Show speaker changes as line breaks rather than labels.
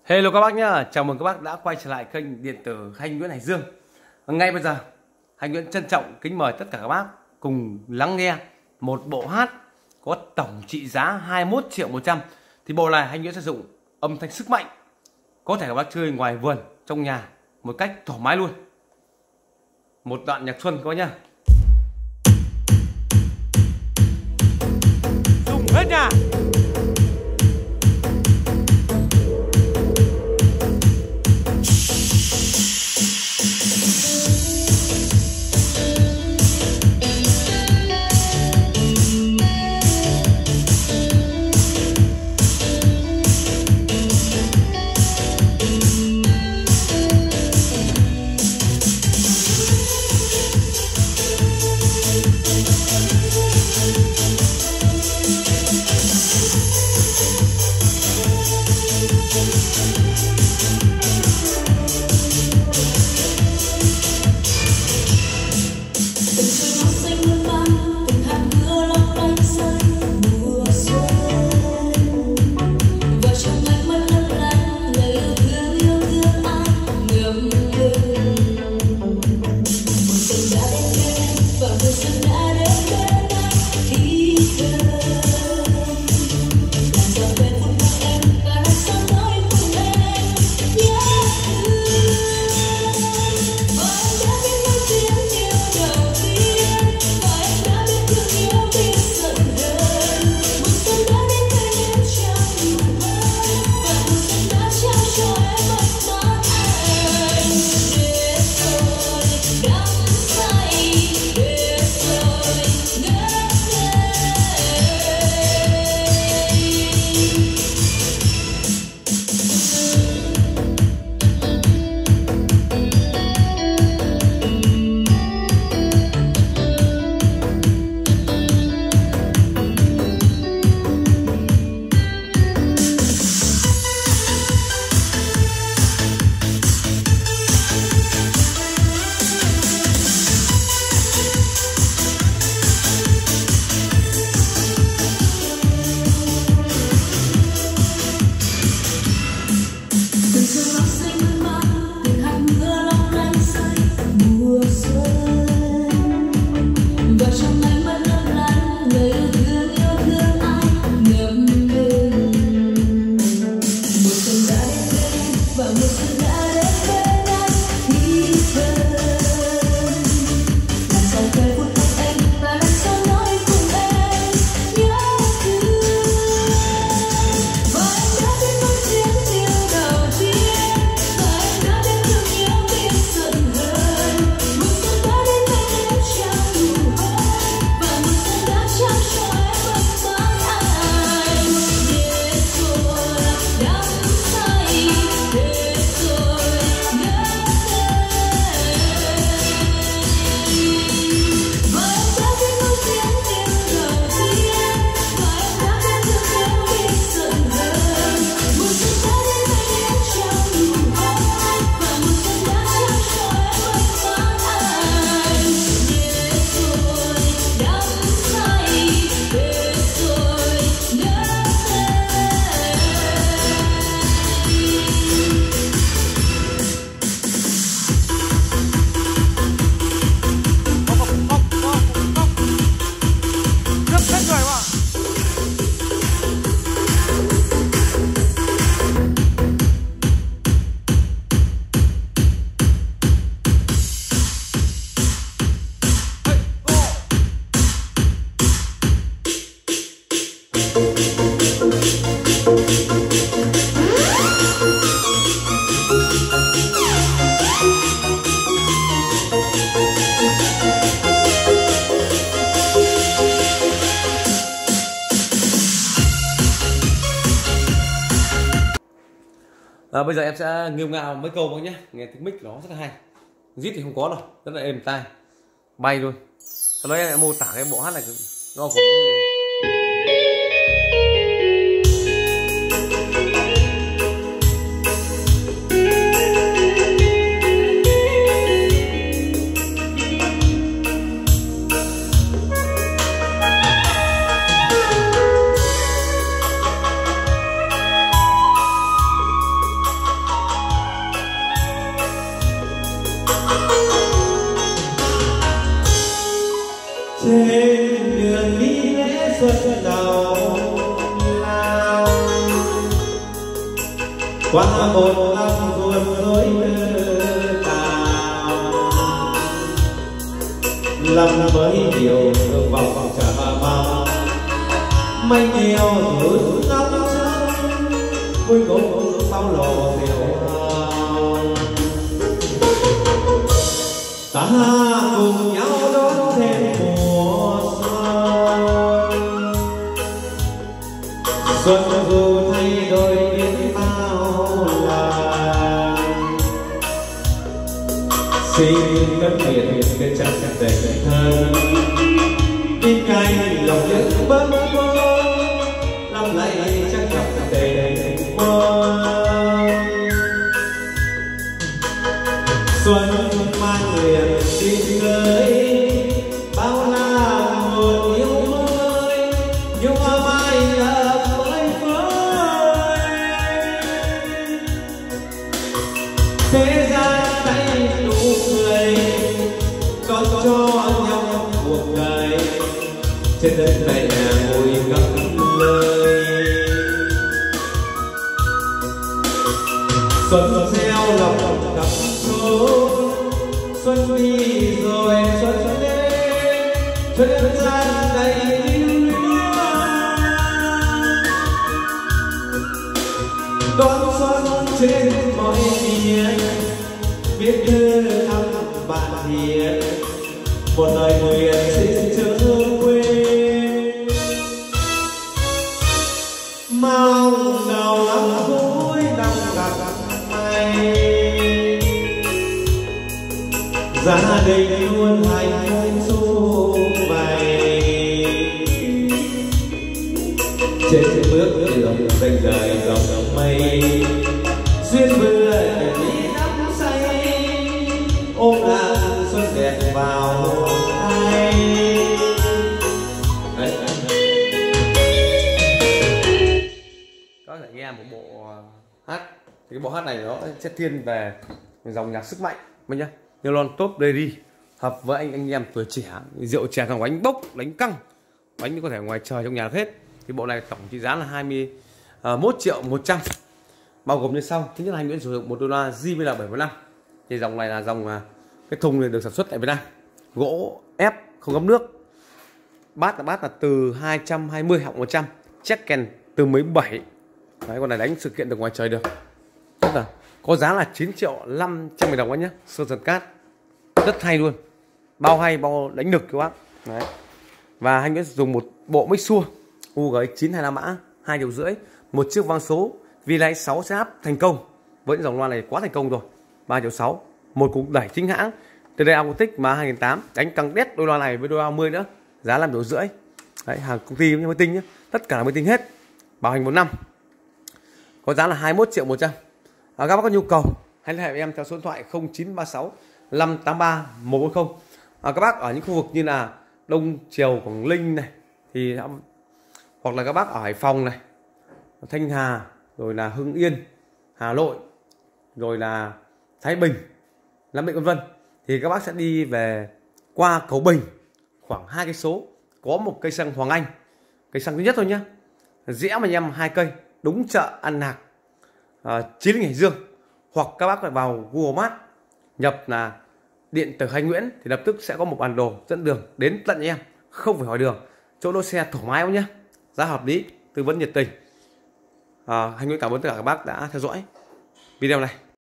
Hello các bác nhá, chào mừng các bác đã quay trở lại kênh điện tử Anh Nguyễn Hải Dương. Ngay bây giờ, Anh Nguyễn trân trọng kính mời tất cả các bác cùng lắng nghe một bộ hát có tổng trị giá 21.100.000. Thì bộ này Anh Nguyễn sử dụng âm thanh sức mạnh, có thể các bác chơi ngoài vườn, trong nhà một cách thoải mái luôn. Một đoạn nhạc xuân các bác nhá. Dùng hết nha. Bây giờ em sẽ nghêu ngao mấy câu bác nhé, nghe tiếng mic nó rất là hay, rít thì không có đâu, rất là êm tai, bay luôn. Sau đó em mô tả cái bộ hát này nó gồm
qua một năm ruột rối tàn, lâm với điều vòng trả bao mây nhiều rút ngóc trắng cuối cùng bao lộ rượu hào. Ta cùng nhau đón thêm mùa xuân, xuân dù thay đổi biết bao lần, xin đất biển cái chặt tình thân bên cạnh lòng những bâng khuâng năm lại chắc gặp tình quân. Xuân mang liền tin gửi bao la một yêu mới, nhưng hoa mai là phơi phới. Thế gian tay nụ cười đón cho nhau cuộc đời, trên đất này ngồi cất lời. Xuân gieo lòng cặp số, xuân đi rồi xuân đến, xuân gian đầy yêu luyến. Đón xuân trên mọi miền, biết thư thăm bạn hiền, một lời nguyện xin chớ quên. Mong đầu năm cuối năm gặp may, gia đình luôn hạnh phúc sum vầy, trên bước đường xanh dài dòng mây, duyên vừa đi đắm say, ôm lãng xuân đẹp vào tay.
Các bạn nghe một bộ hát, thì cái bộ hát này nó sẽ thiên về dòng nhạc sức mạnh mình nhá, như lon top dairy hợp với anh em tuổi trẻ, rượu chè thằng bánh bốc đánh căng, bánh có thể ngoài trời trong nhà được hết. Thì bộ này tổng trị giá là 21.100.000, bao gồm như sau. Thứ nhất là anh Nguyễn sử dụng $1 JBL75. Thì dòng này là dòng cái thùng này được sản xuất tại Việt Nam, gỗ ép không ngấm nước, bát là từ 220 học 100, check kèn từ 17. Đấy, con này đánh sự kiện được ngoài trời được. Rất là có giá là 9.500.000 đồng anh nhé. Sơn Dần Cát rất hay luôn, bao hay bao đánh lực các bác. Đấy. Và anh Nguyễn dùng một bộ mic xua UG 925 mã 2,5 triệu, một chiếc vang số V-Lite 6 setup thành công. Với những dòng loa này quá thành công rồi, 3,6 triệu, một cục đẩy chính hãng TD Acoustic mà 2008, đánh căng đét đôi loa này với đôi loa 10 nữa, giá 5,5 triệu. Đấy, hàng công ty mới tinh nhé, tất cả là mới tinh hết, bảo hành 1 năm, có giá là 21.100.000. Các bác có nhu cầu hãy liên hệ với em theo số điện thoại 0936 583 140. Các bác ở những khu vực như là Đông Triều, Quảng Ninh này, thì hoặc là các bác ở Hải Phòng này, Thanh Hà, rồi là Hưng Yên, Hà Nội, rồi là Thái Bình, Nam Định, vân vân, thì các bác sẽ đi về qua Cầu Bình khoảng 2 cây số, có một cây xăng Hoàng Anh, cây xăng thứ nhất thôi nhé, rẽ mà em 2 cây đúng chợ An Lạc, Chí Linh, Hải Dương. Hoặc các bác phải vào Google Maps nhập là điện tử Hành Nguyễn thì lập tức sẽ có một bản đồ dẫn đường đến tận em, không phải hỏi đường, chỗ đỗ xe thoải mái nhé, giá hợp lý, tư vấn nhiệt tình. Hành Nguyễn cảm ơn tất cả các bác đã theo dõi video này.